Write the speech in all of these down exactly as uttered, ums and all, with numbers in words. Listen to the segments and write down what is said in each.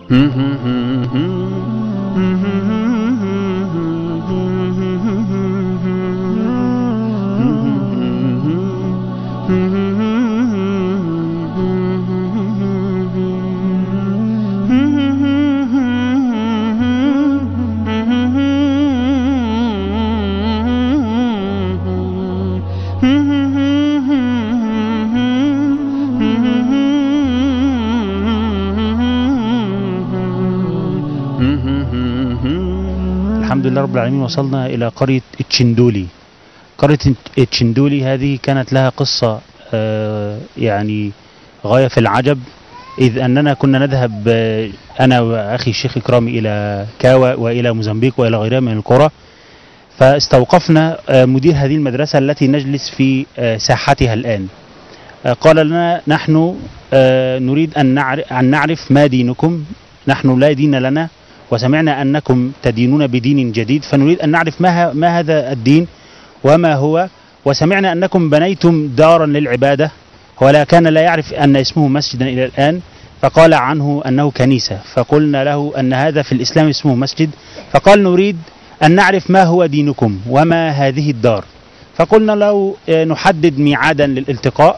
الحمد لله رب العالمين، وصلنا إلى قرية التشندولي. قرية التشندولي هذه كانت لها قصة يعني غاية في العجب، إذ أننا كنا نذهب أنا وأخي الشيخ إكرامي إلى كاوا وإلى موزمبيق وإلى غيرها من القرى، فاستوقفنا مدير هذه المدرسة التي نجلس في ساحتها الآن. قال لنا: نحن نريد أن نعرف ما دينكم، نحن لا دين لنا، وسمعنا أنكم تدينون بدين جديد، فنريد أن نعرف ما, ما هذا الدين وما هو، وسمعنا أنكم بنيتم دارا للعبادة، ولا كان لا يعرف أن اسمه مسجدا إلى الآن، فقال عنه أنه كنيسة، فقلنا له أن هذا في الإسلام اسمه مسجد، فقال: نريد أن نعرف ما هو دينكم وما هذه الدار. فقلنا له: نحدد ميعادا للالتقاء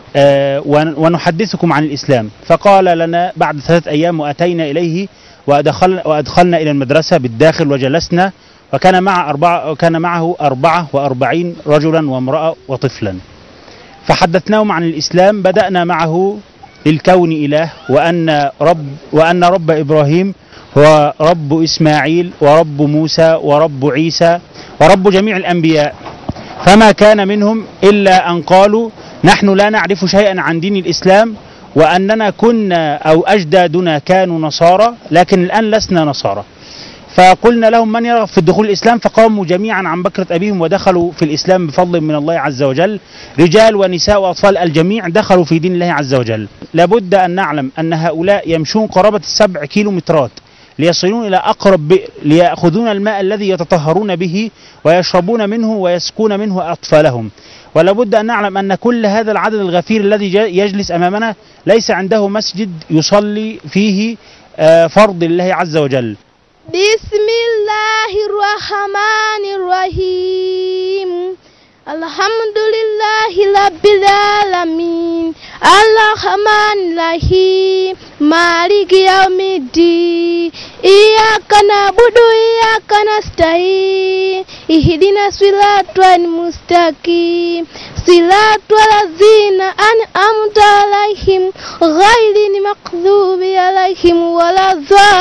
ونحدثكم عن الإسلام. فقال لنا بعد ثلاثة أيام، وأتينا إليه وأدخل وأدخلنا إلى المدرسة بالداخل وجلسنا، وكان مع أربعة وكان معه أربعة وأربعين رجلا وامرأة وطفلا، فحدثناهم عن الإسلام. بدأنا معه للكون إله، وأن رب وأن رب إبراهيم هو رب إسماعيل ورب موسى ورب عيسى ورب جميع الأنبياء، فما كان منهم إلا أن قالوا: نحن لا نعرف شيئا عن دين الإسلام، وأننا كنا أو أجدادنا كانوا نصارى، لكن الآن لسنا نصارى. فقلنا لهم: من يرغب في الدخول الإسلام؟ فقاموا جميعا عن بكرة أبيهم ودخلوا في الإسلام بفضل من الله عز وجل، رجال ونساء وأطفال، الجميع دخلوا في دين الله عز وجل. لابد أن نعلم أن هؤلاء يمشون قرابة السبع كيلومترات ليصلون إلى أقرب بئر ليأخذون الماء الذي يتطهرون به ويشربون منه ويسقون منه أطفالهم. ولابد أن نعلم أن كل هذا العدد الغفير الذي يجلس أمامنا ليس عنده مسجد يصلي فيه فرض الله عز وجل. بسم الله الرحمن الرحيم. الحمد لله رب العالمين الرحمن الرحيم مالك يوم الدين إياك نعبد وإياك نستعين اهدنا الصراط المستقيم صراط الذين أنعمت عليهم غير المغضوب عليهم ولا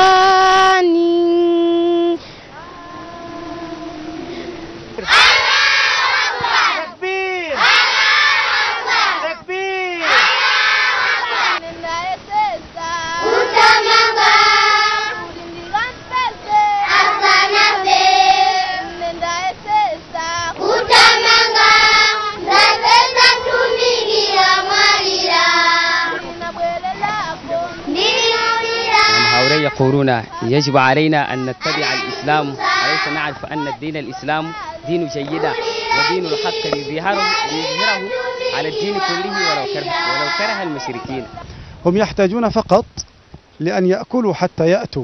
الضالين. يقولون يجب علينا أن نتبع الإسلام، أليس نعرف أن الدين الإسلام دين جيدة ودين الحق ليظهره على الدين كله ولو كره, ولو كره المشركين. هم يحتاجون فقط لأن يأكلوا حتى يأتوا،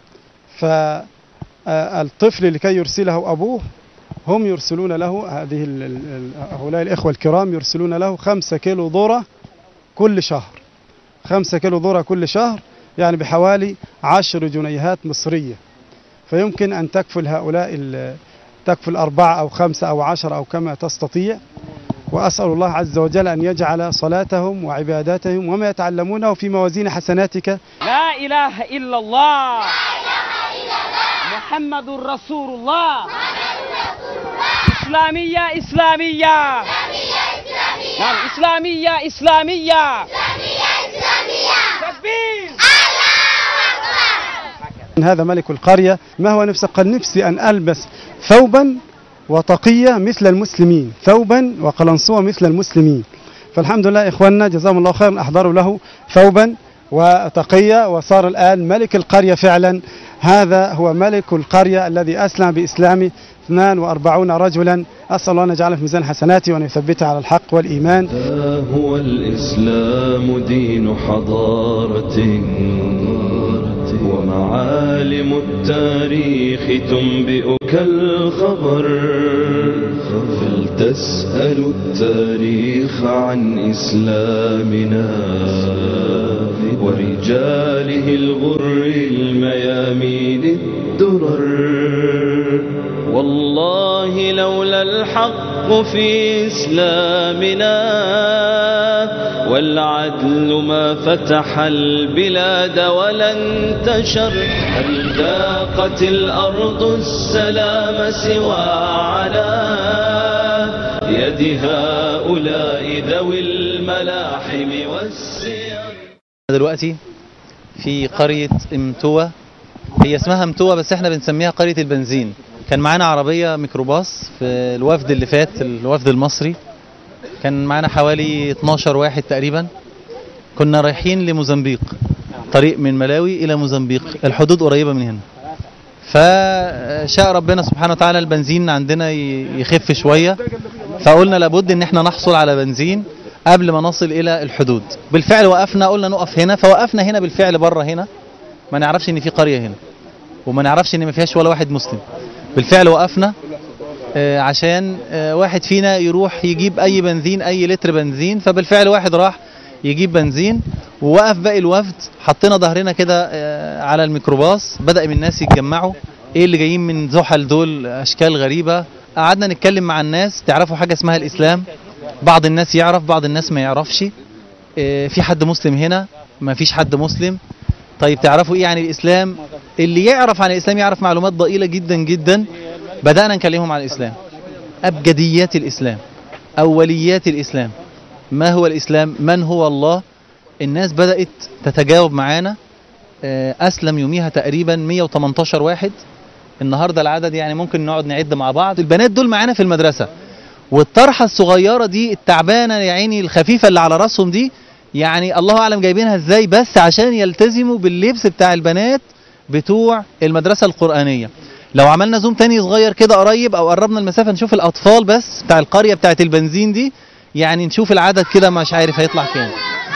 فالطفل لكي يرسله أبوه هم يرسلون له، هذه هؤلاء الإخوة الكرام يرسلون له خمسة كيلو ذرة كل شهر، خمسة كيلو ذرة كل شهر، يعني بحوالي عشر جنيهات مصرية، فيمكن أن تكفل هؤلاء تكفل أربعة أو خمسة أو عشر أو كما تستطيع. وأسأل الله عز وجل أن يجعل صلاتهم وعباداتهم وما يتعلمونه في موازين حسناتك. لا إله إلا الله محمد رسول الله. إسلامية إسلامية نعم إسلامية إسلامية تكبير. هذا ملك القرية ما هو نفسه؟ قال: نفسي أن ألبس ثوبا وطاقية مثل المسلمين، ثوبا وقلنسوة مثل المسلمين. فالحمد لله إخواننا جزاهم الله خيرا أحضروا له ثوبا وطاقية، وصار الآن ملك القرية فعلا. هذا هو ملك القرية الذي أسلم بإسلامه اثنان وأربعين رجلا. أسأل الله أن يجعله في ميزان حسناته وأن يثبته على الحق والإيمان. هو الإسلام دين حضارة ومعالم التاريخ تنبئك الخبر، فلتسأل التاريخ عن إسلامنا ورجاله الغر الميامين الدرر. والله لولا الحق في إسلامنا والعدل ما فتح البلاد ولا انتشر. هل ذاقت الأرض السلام سوى على يد هؤلاء ذوي الملاحم والسير. دلوقتي في قرية امتوى، هي اسمها امتوى بس احنا بنسميها قرية البنزين. كان معانا عربية ميكروباص في الوفد اللي فات، الوفد المصري، كان معانا حوالي اتناشر واحد تقريبا. كنا رايحين لموزمبيق، طريق من ملاوي إلى موزمبيق، الحدود قريبة من هنا. فشاء ربنا سبحانه وتعالى البنزين عندنا يخف شوية، فقلنا لابد ان احنا نحصل على بنزين قبل ما نصل إلى الحدود. بالفعل وقفنا، قلنا نقف هنا، فوقفنا هنا بالفعل بره هنا، ما نعرفش ان في قرية هنا وما نعرفش ان ما فيهاش ولا واحد مسلم. بالفعل وقفنا آه عشان آه واحد فينا يروح يجيب اي بنزين، اي لتر بنزين. فبالفعل واحد راح يجيب بنزين ووقف باقي الوفد، حطينا ظهرنا كده آه على الميكروباص. بدأ من الناس يتجمعوا، ايه اللي جايين من زحل دول، اشكال غريبة. قعدنا نتكلم مع الناس، تعرفوا حاجة اسمها الاسلام؟ بعض الناس يعرف، بعض الناس ما يعرفش. آه في حد مسلم هنا؟ ما فيش حد مسلم. طيب تعرفوا ايه يعني الاسلام؟ اللي يعرف عن الاسلام يعرف معلومات ضئيلة جدا جدا. بدأنا نكلمهم عن الاسلام، ابجديات الاسلام، اوليات الاسلام، ما هو الاسلام، من هو الله. الناس بدأت تتجاوب معانا. اسلم يوميها تقريبا مية وتمنتاشر واحد. النهارده العدد يعني ممكن نقعد نعد مع بعض. البنات دول معانا في المدرسة، والطرحة الصغيرة دي التعبانة يا عيني الخفيفة اللي على راسهم دي، يعني الله اعلم جايبينها ازاي، بس عشان يلتزموا باللبس بتاع البنات بتوع المدرسة القرآنية. لو عملنا زوم تاني صغير كده قريب او قربنا المسافة نشوف الاطفال بس بتاع القرية بتاعت البنزين دي، يعني نشوف العدد كده مش عارف هيطلع كام.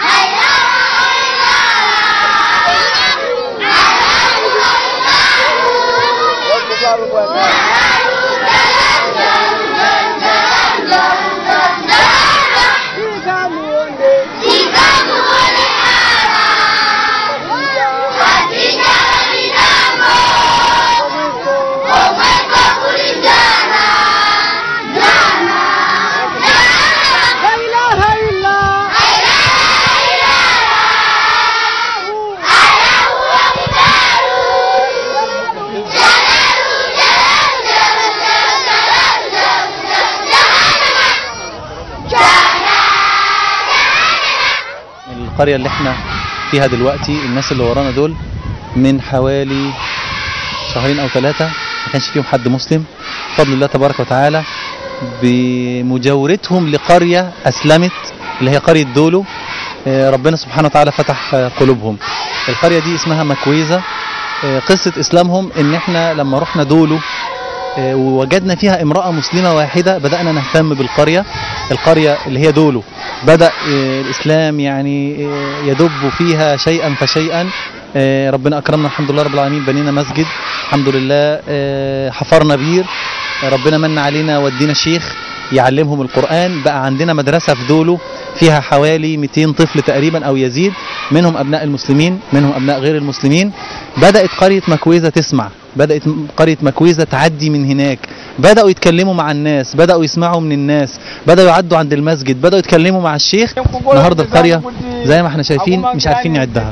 القرية اللي احنا فيها دلوقتي، الناس اللي ورانا دول من حوالي شهرين او ثلاثة ما كانش فيهم حد مسلم. بفضل الله تبارك وتعالى بمجاورتهم لقرية اسلمت اللي هي قرية دولو، ربنا سبحانه وتعالى فتح قلوبهم. القرية دي اسمها مكويزة. قصة اسلامهم ان احنا لما رحنا دولو ووجدنا فيها امرأة مسلمة واحدة بدأنا نهتم بالقرية. القرية اللي هي دولو بدأ الإسلام يعني يدب فيها شيئا فشيئا. ربنا أكرمنا الحمد لله رب العالمين، بنينا مسجد الحمد لله، حفرنا بير، ربنا من علينا ودينا شيخ يعلمهم القرآن. بقى عندنا مدرسة في دولو فيها حوالي مئتين طفل تقريبا أو يزيد، منهم أبناء المسلمين منهم أبناء غير المسلمين. بدأت قرية مكويزة تسمع، بدأت قرية مكويزة تعدي من هناك، بدأوا يتكلموا مع الناس، بدأوا يسمعوا من الناس، بدأوا يعدوا عند المسجد، بدأوا يتكلموا مع الشيخ. النهارده القرية زي ما احنا شايفين مش عارفين نعدها.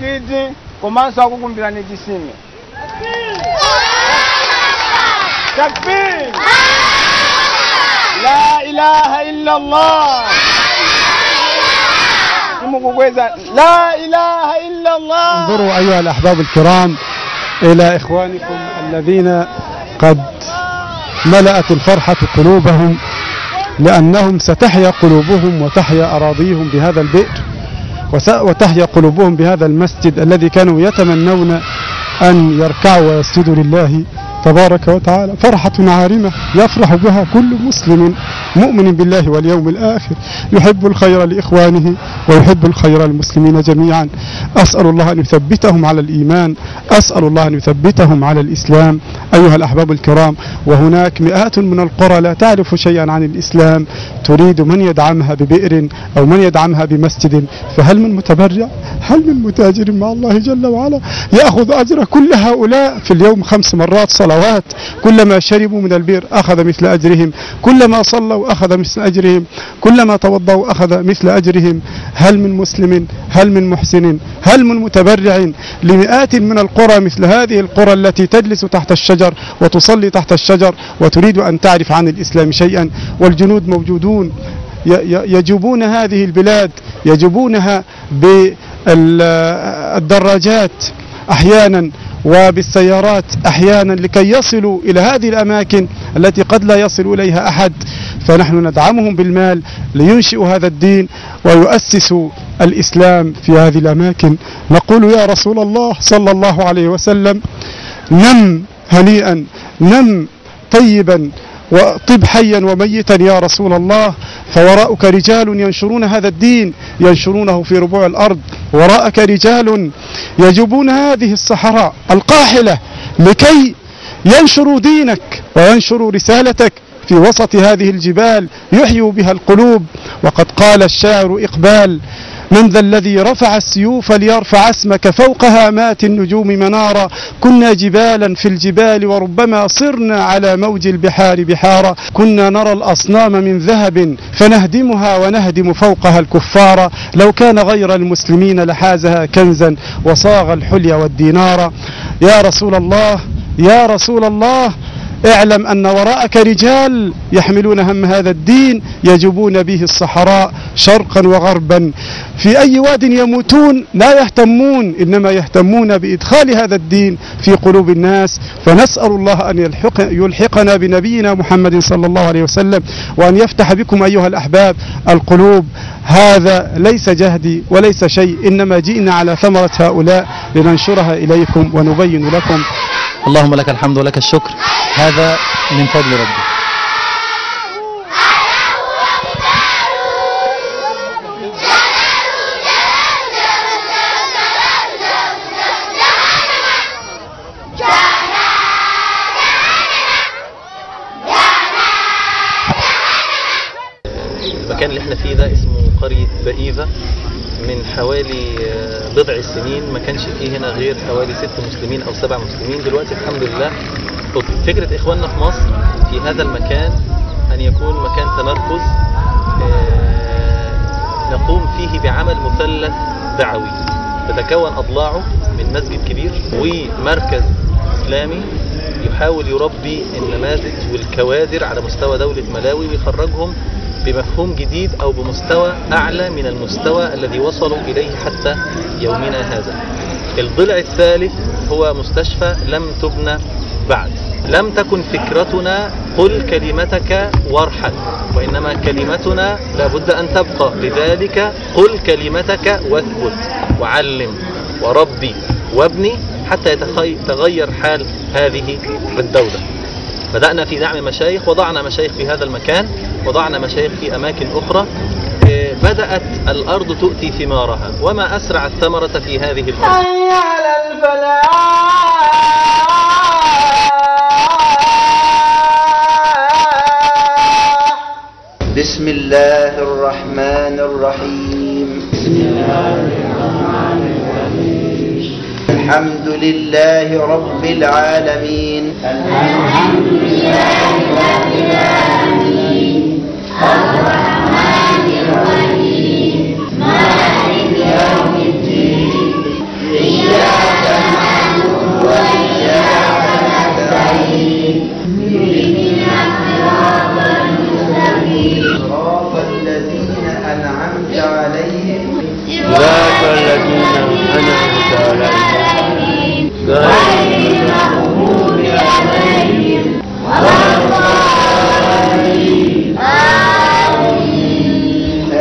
تكبير، لا إله إلا الله، لا إله إلا الله. انظروا أيها الأحباب الكرام إلى إخوانكم الذين قد ملأت الفرحة قلوبهم، لأنهم ستحيا قلوبهم وتحيا أراضيهم بهذا البئر، وتحيا قلوبهم بهذا المسجد الذي كانوا يتمنون أن يركعوا ويسجدوا لله تبارك وتعالى. فرحة عارمة يفرح بها كل مسلم مؤمن بالله واليوم الآخر، يحب الخير لإخوانه ويحب الخير للمسلمين جميعا. أسأل الله أن يثبتهم على الإيمان، أسأل الله أن يثبتهم على الإسلام. أيها الأحباب الكرام، وهناك مئات من القرى لا تعرف شيئا عن الإسلام، تريد من يدعمها ببئر أو من يدعمها بمسجد، فهل من متبرع؟ هل من متاجر مع الله جل وعلا يأخذ أجر كل هؤلاء؟ في اليوم خمس مرات صلوات، كلما شربوا من البئر أخذ مثل أجرهم، كلما صلوا أخذ مثل أجرهم، كلما توضوا أخذ مثل أجرهم. هل من مسلم؟ هل من محسن؟ هل من متبرع لمئات من القرى مثل هذه القرى التي تجلس تحت الشجر وتصلي تحت الشجر وتريد أن تعرف عن الإسلام شيئا؟ والجنود موجودون يجوبون هذه البلاد، يجوبونها بالدراجات أحيانا وبالسيارات أحيانا لكي يصلوا إلى هذه الأماكن التي قد لا يصل إليها أحد. فنحن ندعمهم بالمال لينشئوا هذا الدين ويؤسسوا الإسلام في هذه الأماكن. نقول يا رسول الله صلى الله عليه وسلم: نم هنيئا، نم طيبا، وطب حيا وميتا يا رسول الله، فوراءك رجال ينشرون هذا الدين، ينشرونه في ربوع الأرض. وراءك رجال يجوبون هذه الصحراء القاحلة لكي ينشروا دينك وينشروا رسالتك في وسط هذه الجبال، يحيوا بها القلوب. وقد قال الشاعر إقبال: من ذا الذي رفع السيوف ليرفع اسمك فوق هامات النجوم منارا، كنا جبالا في الجبال وربما صرنا على موج البحار بحارا، كنا نرى الأصنام من ذهب فنهدمها ونهدم فوقها الكفار، لو كان غير المسلمين لحازها كنزا وصاغ الحلي والدينار. يا رسول الله، يا رسول الله، اعلم أن وراءك رجال يحملون هم هذا الدين، يجوبون به الصحراء شرقا وغربا، في أي واد يموتون لا يهتمون، إنما يهتمون بإدخال هذا الدين في قلوب الناس. فنسأل الله أن يلحق يلحقنا بنبينا محمد صلى الله عليه وسلم، وأن يفتح بكم أيها الأحباب القلوب. هذا ليس جهدي وليس شيء، إنما جئنا على ثمرة هؤلاء لننشرها إليكم ونبين لكم. اللهم لك الحمد ولك الشكر، هذا من فضل ربي. المكان اللي احنا فيه ده اسمه قرية بئيذة. من حوالي بضع سنين ما كانش فيه هنا غير حوالي ست مسلمين او سبع مسلمين. دلوقتي الحمد لله فكرة اخواننا في مصر في هذا المكان ان يكون مكان تمركز نقوم فيه بعمل مثلث دعوي تتكون اضلاعه من مسجد كبير ومركز اسلامي يحاول يربي النماذج والكوادر على مستوى دولة ملاوي ويخرجهم بمفهوم جديد أو بمستوى أعلى من المستوى الذي وصلوا إليه حتى يومنا هذا. الضلع الثالث هو مستشفى لم تبنى بعد. لم تكن فكرتنا قل كلمتك وارحل، وإنما كلمتنا لابد أن تبقى. لذلك قل كلمتك واثبت وعلم وربي وابني حتى يتغير حال هذه الدولة. بدأنا في دعم مشايخ، وضعنا مشايخ في هذا المكان، وضعنا مشايخ في أماكن أخرى. بدأت الأرض تؤتي ثمارها، وما أسرع الثمرة في هذه الأرض. حي على الفلاح. بسم الله الرحمن الرحيم. بسم الله الرحمن الرحيم. الحمد لله رب العالمين. الحمد لله رب العالمين. الرحمن الرحيم. مالك يوم الدين. إياك نعبد وإياك نستعين. اهدنا الصراط المستقيم. صراط الذين أنعمت عليهم. صراط الذين أنعمت عليهم غير المغضوب عليهم ولا الضالين. آمين.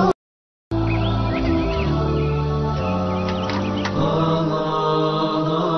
آمين.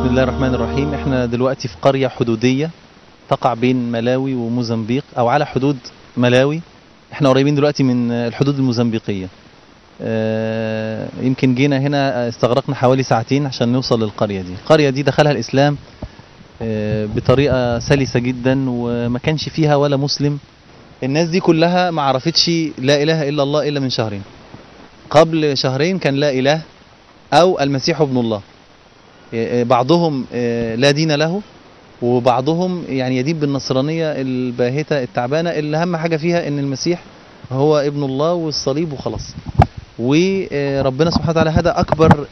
بسم الله الرحمن الرحيم. احنا دلوقتي في قرية حدودية تقع بين ملاوي وموزمبيق او على حدود ملاوي. احنا قريبين دلوقتي من الحدود الموزمبيقية. اه يمكن جينا هنا استغرقنا حوالي ساعتين عشان نوصل للقرية دي. القرية دي دخلها الاسلام اه بطريقة سلسة جدا وما كانش فيها ولا مسلم. الناس دي كلها ما عرفتش لا اله الا الله الا من شهرين. قبل شهرين كان لا اله او المسيح ابن الله. بعضهم لا دين له وبعضهم يعني يدين بالنصرانية الباهتة التعبانة اللي أهم حاجة فيها إن المسيح هو ابن الله والصليب وخلاص. وربنا سبحانه وتعالى هذا أكبر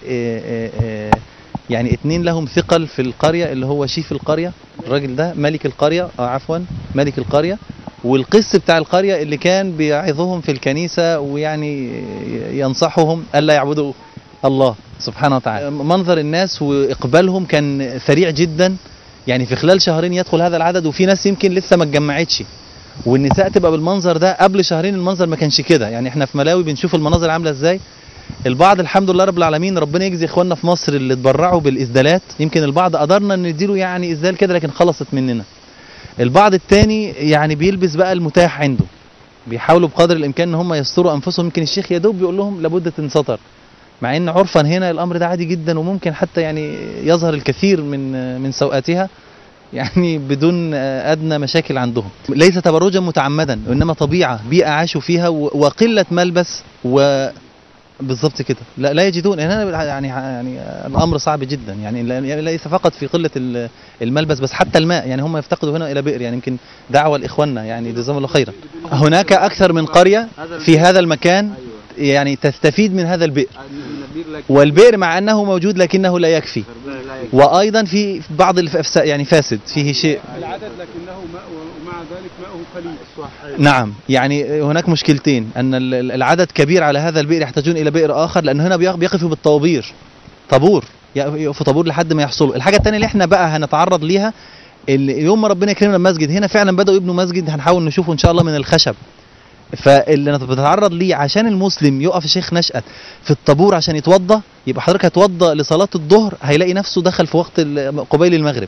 يعني اتنين لهم ثقل في القرية اللي هو شيف القرية، الراجل ده ملك القرية آه عفوا ملك القرية، والقس بتاع القرية اللي كان بيعظهم في الكنيسة ويعني ينصحهم ألا يعبدوا الله سبحانه وتعالى. منظر الناس وإقبالهم كان سريع جدا، يعني في خلال شهرين يدخل هذا العدد، وفي ناس يمكن لسه ما اتجمعتش، والنساء تبقى بالمنظر ده. قبل شهرين المنظر ما كانش كده، يعني احنا في ملاوي بنشوف المناظر عامله ازاي. البعض الحمد لله رب العالمين ربنا يجزي اخواننا في مصر اللي اتبرعوا بالإسدالات، يمكن البعض قدرنا نديله يعني إسدال كده لكن خلصت مننا. البعض التاني يعني بيلبس بقى المتاح عنده، بيحاولوا بقدر الامكان ان هم يستروا انفسهم. يمكن الشيخ يا دوب بيقول لهم لابد تنسطر، مع ان عرفا هنا الامر ده عادي جدا وممكن حتى يعني يظهر الكثير من من سوءاتها يعني بدون ادنى مشاكل عندهم. ليس تبرجا متعمدا وانما طبيعه بيئه عاشوا فيها وقله ملبس و بالظبط كده. لا لا يجدون هنا يعني يعني الامر صعب جدا، يعني ليس فقط في قله الملبس بس حتى الماء، يعني هم يفتقدوا هنا الى بئر. يعني يمكن دعوه لاخواننا يعني جزاهم الله خيرا. هناك اكثر من قريه في هذا المكان يعني تستفيد من هذا البئر، والبئر مع انه موجود لكنه لا يكفي، وايضا في بعض الف... يعني فاسد فيه شيء العدد لكنه ماء ومع ذلك ماءه قليل. نعم، يعني هناك مشكلتين، ان العدد كبير على هذا البئر يحتاجون الى بئر اخر، لان هنا بيقفوا بالطوابير، طابور يقفوا طابور لحد ما يحصلوا. الحاجه الثانيه اللي احنا بقى هنتعرض ليها يوم ما ربنا يكرمنا المسجد، هنا فعلا بداوا يبنوا مسجد هنحاول نشوفه ان شاء الله من الخشب. فاللي بتتعرض ليه عشان المسلم يقف الشيخ نشأت في الطابور عشان يتوضى، يبقى حضرتك هتوضى لصلاة الظهر هيلاقي نفسه دخل في وقت قبيل المغرب.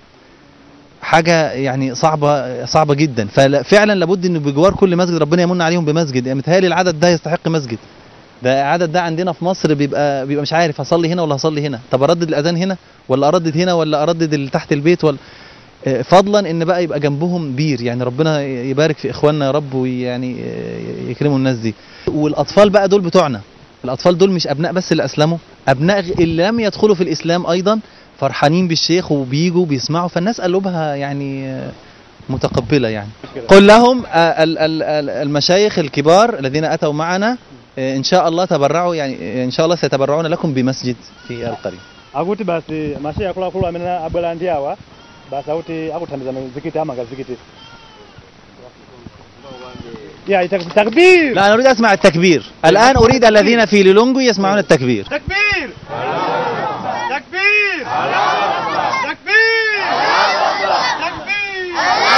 حاجة يعني صعبة صعبة جدا. ففعلا لابد انه بجوار كل مسجد ربنا يمن عليهم بمسجد. يعني متهيألي العدد ده يستحق مسجد. ده العدد ده عندنا في مصر بيبقى بيبقى مش عارف هصلي هنا ولا هصلي هنا، طب اردد الاذان هنا ولا اردد هنا ولا اردد اللي تحت البيت ولا، فضلا ان بقى يبقى جنبهم بير. يعني ربنا يبارك في اخواننا يا رب ويعني يكرموا الناس دي. والاطفال بقى دول بتوعنا، الاطفال دول مش ابناء بس اللي اسلموا، ابناء اللي لم يدخلوا في الاسلام ايضا فرحانين بالشيخ وبيجوا بيسمعوا، فالناس قلوبها يعني متقبله. يعني قل لهم المشايخ الكبار الذين اتوا معنا ان شاء الله تبرعوا، يعني ان شاء الله سيتبرعون لكم بمسجد في القريه. Akuti basi mashia kula kula amena abulandia wa basi akuti akutambiza mzikiti ama gazikiti. يا تكبير. لا أنا أريد أسمع التكبير. الآن أريد الذين في ليلونغو يسمعون التكبير. تكبير. تكبير. تكبير. تكبير.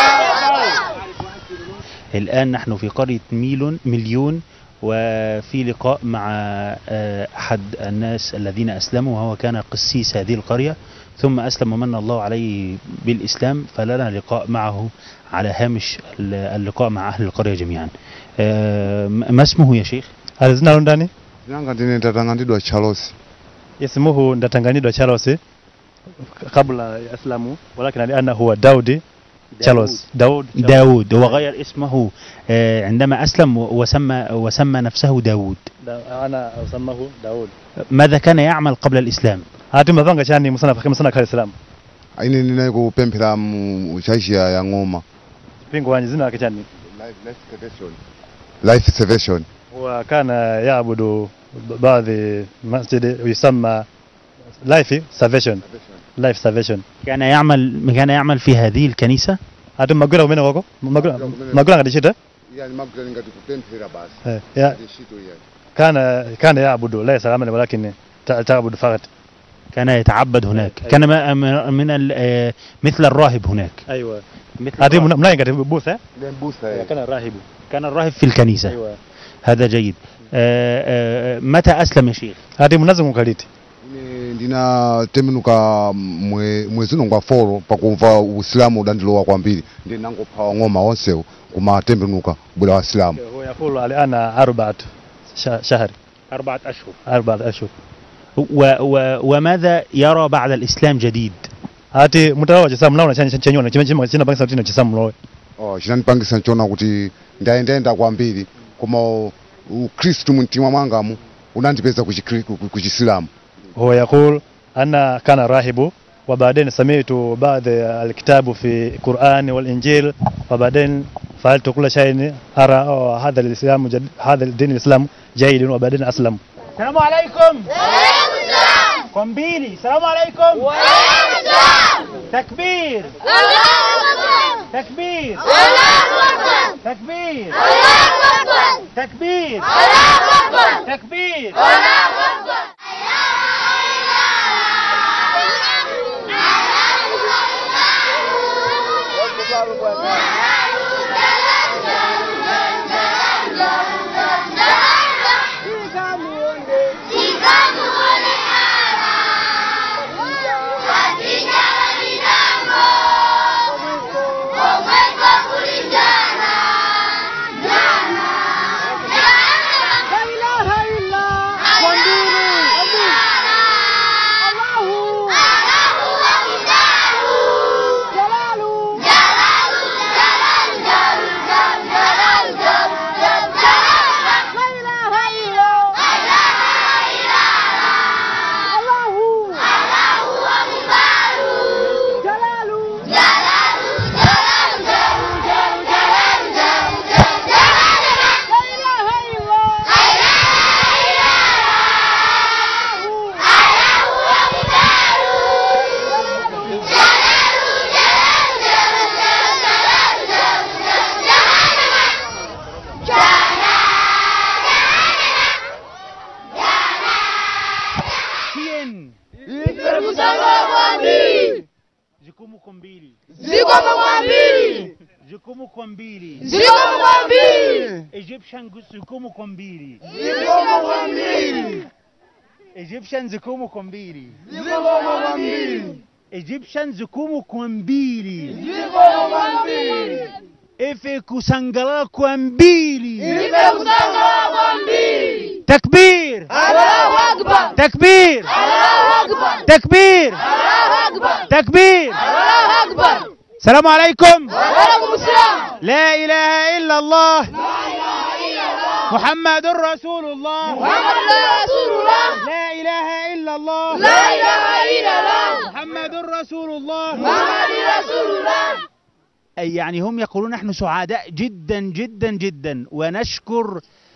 الآن نحن في قرية ميلون مليون، وفي لقاء مع أحد الناس الذين أسلموا، وهو كان قسيس هذه القرية ثم أسلم ومن الله عليه بالإسلام، فلنا لقاء معه على هامش اللقاء مع أهل القرية جميعا. ما اسمه يا شيخ؟ أزنا لنداني؟ Ndanganidwa Charles. اسمه نتنغانيدوا تشارلز قبل أسلامه، ولكن الآن هو داودي تشارلز. داود داود هو غير اسمه عندما أسلم وسمى وسمى نفسه داود. أنا أسميه داود. ماذا كان يعمل قبل الإسلام؟ هاتم بفنغ شاني مسنا فكم مسنا كالإسلام. Aini ninaiko pempera mu shaisha ya ngoma. Pingo wanjizina kichani. Life salvation. Life salvation. وكان يعبد بعض مسجد يسمى لايف سالفيشن. لايف سالفيشن. كان يعمل كان يعمل في هذه الكنيسة. هذا مقولة من وقو مقولة مقولة عند شيء. يعني مقولة عند كوبنتيرا بس. يا. كان كان يعبد ليس عمل ولكن تعبد فقط. كان يتعبد هناك. كان من مثل الراهب هناك. أيوة. هذه ملاين قد بوثة. بوثة. كان الراهب. كان الراهب في الكنيسة. أيوة. هذا جيد. آآ آآ متى أسلم يا شيخ؟ هذه منظمة قليتي. ndinatembenuka mwe mwezi uno ngwa folo pakumva Uislamu udandilowa kwambiri ndi nangophawa ng'oma onsewo kumatembenuka bwera Waislamu. هو يقول الآن أربعة شهر أربعة أشهر أربعة أشهر و و وماذا يرى بعد الإسلام جديد؟ ati mutawa chisamu naona chanya chenyona chimene chimwe chinapangisa kuti chisamu lowe. Oh, chinandipangisa nchona kuti ndayendayenda kwambiri koma Ukristu mumtima mwangamu unandipeza kuchisilamu. هو يقول أنا كان راهب وبعدين سمعت بعض الكتاب في القرآن والإنجيل وبعدين فعلت كل شيء أرى هذا الإسلام جد هذا الدين الإسلام جيد وبعدين أسلم. السلام عليكم. وعليكم السلام. قنبيلي السلام عليكم. وعليكم السلام. تكبير. الله أكبر. تكبير. الله أكبر. تكبير. الله أكبر. تكبير. الله أكبر. تكبير. الله أكبر. Jukumu kwa mbili. Jukumu kwa mbili. Jukumu kwa mbili. Jukumu kwa mbili. Egyptian jukumu kwa mbili. Jukumu kwa mbili. Egyptian jukumu kwa mbili. Jukumu kwa mbili. Egyptian jukumu kwa mbili. Jukumu kwa mbili. Efe kusangala kwa mbili. Efe kusangala kwa mbili. Takbir. Allahu Akbar. Takbir. Allahu Akbar. Takbir. Allahu Akbar. تكبير. الله أكبر. السلام عليكم. وعليكم السلام. لا إله إلا الله. لا إله إلا الله. محمد رسول الله. محمد رسول الله. لا إله إلا الله. لا إله إلا الله. محمد رسول الله. محمد رسول الله. أي يعني هم يقولون نحن سعداء جدا جدا جدا ونشكر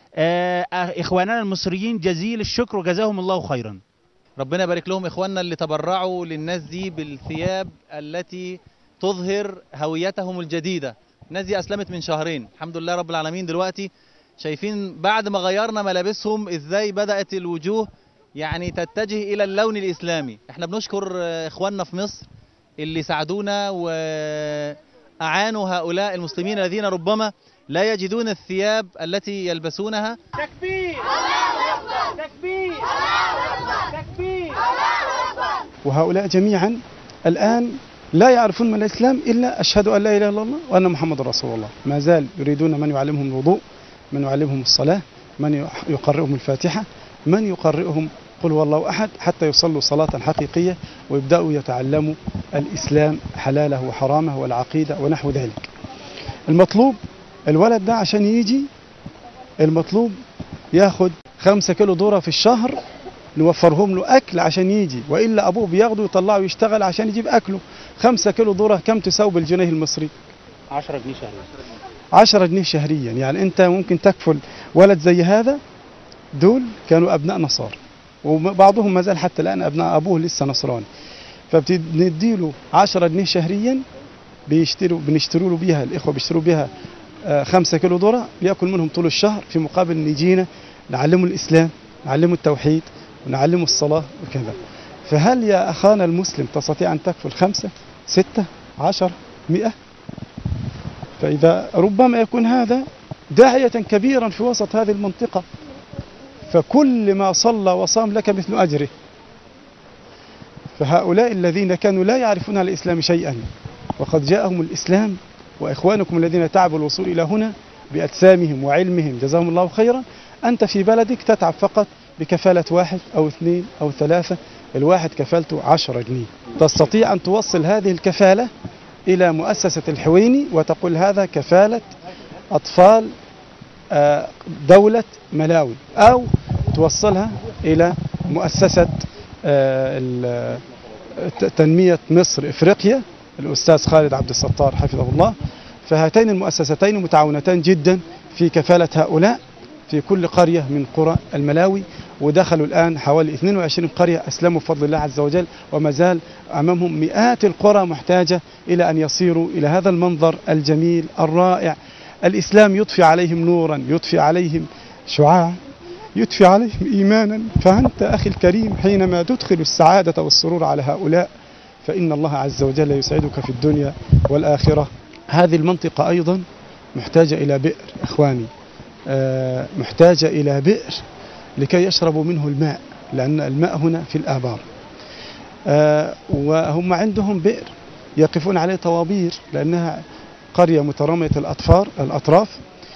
آه إخواننا المصريين جزيل الشكر وجزاهم الله خيرا. ربنا يبارك لهم إخواننا اللي تبرعوا للناس دي بالثياب التي تظهر هويتهم الجديدة. الناس دي أسلمت من شهرين الحمد لله رب العالمين. دلوقتي شايفين بعد ما غيرنا ملابسهم إزاي بدأت الوجوه يعني تتجه إلى اللون الإسلامي. احنا بنشكر إخواننا في مصر اللي ساعدونا وأعانوا هؤلاء المسلمين الذين ربما لا يجدون الثياب التي يلبسونها. تكبير. تكبير. تكبير. وهؤلاء جميعا الآن لا يعرفون من الإسلام إلا أشهد أن لا إله إلا الله وأن محمد رسول الله. ما زال يريدون من يعلمهم الوضوء، من يعلمهم الصلاة، من يقرئهم الفاتحة، من يقرئهم قل هو الله أحد، حتى يصلوا صلاة حقيقية ويبدأوا يتعلموا الإسلام حلاله وحرامه والعقيدة ونحو ذلك. المطلوب الولد ده عشان يجي المطلوب ياخد خمسة كيلو ذرة في الشهر نوفرهم له أكل عشان يجي، وإلا أبوه بياخده يطلعه يشتغل عشان يجيب أكله. خمسة كيلو ذرة كم تساوي بالجنيه المصري؟ عشرة جنيه شهريا. عشرة جنيه شهريا. يعني أنت ممكن تكفل ولد زي هذا. دول كانوا أبناء نصارى وبعضهم ما زال حتى الآن أبناء أبوه لسه نصراني، فبنديله عشرة جنيه شهريا بيشتروا بنشتروا له بيها الإخوة بيشتروا بيها خمسة كيلو ذرة بياكل منهم طول الشهر، في مقابل نجينا نعلمه الإسلام، نعلمه التوحيد، ونعلمه الصلاة وكذا. فهل يا أخانا المسلم تستطيع أن تكفل خمسة ستة عشر مئة؟ فإذا ربما يكون هذا داعية كبيرا في وسط هذه المنطقة، فكل ما صلى وصام لك مثل أجره. فهؤلاء الذين كانوا لا يعرفون عن الإسلام شيئا وقد جاءهم الإسلام، وإخوانكم الذين تعبوا الوصول إلى هنا بأجسامهم وعلمهم جزاهم الله خيرا، أنت في بلدك تتعب فقط بكفالة واحد أو اثنين أو ثلاثة، الواحد كفالته عشرة جنيه. تستطيع أن توصل هذه الكفالة إلى مؤسسة الحويني وتقول هذا كفالة أطفال دولة ملاوي، أو توصلها إلى مؤسسة تنمية مصر إفريقيا الأستاذ خالد عبد الستار حفظه الله. فهاتين المؤسستين متعاونتان جدا في كفالة هؤلاء في كل قرية من قرى الملاوي، ودخلوا الآن حوالي اثنين وعشرين قرية أسلموا بفضل الله عز وجل، وما زال أمامهم مئات القرى محتاجة إلى أن يصيروا إلى هذا المنظر الجميل الرائع. الإسلام يضفي عليهم نورا، يضفي عليهم شعاع، يضفي عليهم إيمانا. فأنت أخي الكريم حينما تدخل السعادة والسرور على هؤلاء فإن الله عز وجل يسعدك في الدنيا والآخرة. هذه المنطقة أيضا محتاجة إلى بئر إخواني، آه محتاجة إلى بئر لكي يشربوا منه الماء، لأن الماء هنا في الآبار. آه وهم عندهم بئر يقفون عليه طوابير، لأنها قرية مترامية الأطفار الأطراف،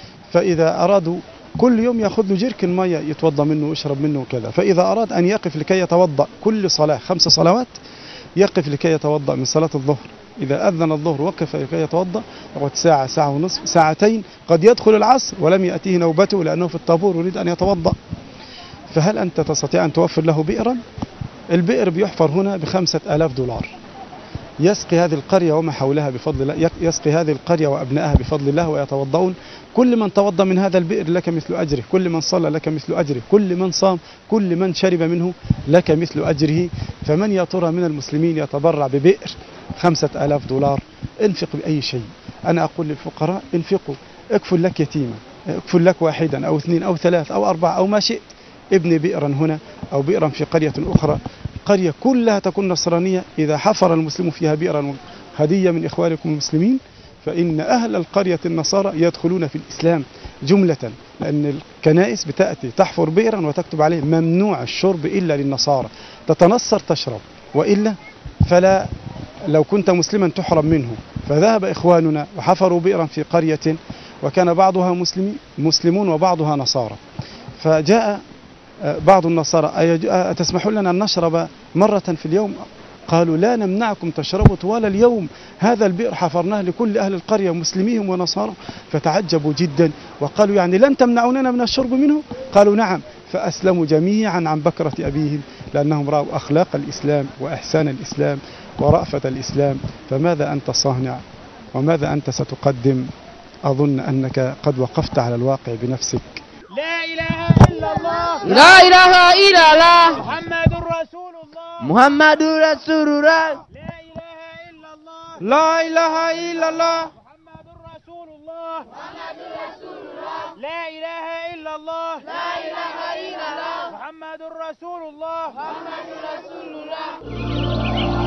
فإذا أرادوا كل يوم يأخذ له جركن مية يتوضأ منه ويشرب منه وكذا. فإذا أراد أن يقف لكي يتوضأ كل صلاة خمس صلوات يقف لكي يتوضأ من صلاة الظهر، إذا أذن الظهر وقف لكي يتوضأ يقعد ساعة ساعة ونصف ساعتين، قد يدخل العصر ولم يأتيه نوبته لأنه في الطابور يريد أن يتوضأ. فهل أنت تستطيع أن توفر له بئرا؟ البئر بيحفر هنا بخمسة آلاف دولار، يسقي هذه القرية وما حولها بفضل الله، يسقي هذه القرية وأبنائها بفضل الله ويتوضؤون. كل من توضأ من هذا البئر لك مثل أجره، كل من صلى لك مثل أجره، كل من صام، كل من شرب منه لك مثل أجره. فمن يا ترى من المسلمين يتبرع ببئر خمسة آلاف دولار؟ انفق بأي شيء. أنا أقول للفقراء انفقوا، اكفل لك يتيما، اكفل لك واحدا أو اثنين أو ثلاث أو أربعة أو ما شئت، ابني بئرا هنا أو بئرا في قرية أخرى، قرية كلها تكون نصرانية. إذا حفر المسلم فيها بئرا هدية من إخوانكم المسلمين فإن أهل القرية النصارى يدخلون في الإسلام جملة، لأن الكنائس بتأتي تحفر بئرا وتكتب عليه ممنوع الشرب إلا للنصارى، تتنصر تشرب، وإلا فلا، لو كنت مسلما تحرم منه. فذهب إخواننا وحفروا بئرا في قرية وكان بعضها مسلمين مسلمون وبعضها نصارى، فجاء بعض النصارى أتسمحوا لنا أن نشرب مرة في اليوم؟ قالوا لا نمنعكم تشربوا طوال اليوم، هذا البئر حفرناه لكل أهل القرية مسلميهم ونصارى. فتعجبوا جدا وقالوا يعني لن تمنعوننا من الشرب منه؟ قالوا نعم. فأسلموا جميعا عن بكرة أبيهم لأنهم رأوا أخلاق الإسلام وإحسان الإسلام ورأفة الإسلام. فماذا أنت صانع وماذا أنت ستقدم؟ أظن أنك قد وقفت على الواقع بنفسك. لا إله إلا الله، لا إله إلا الله، محمد رسول الله، محمد رسول الله، لا إله إلا الله، لا إله إلا الله، محمد رسول الله، محمد رسول الله، لا إله إلا الله، لا إله إلا الله، محمد رسول الله، محمد رسول الله.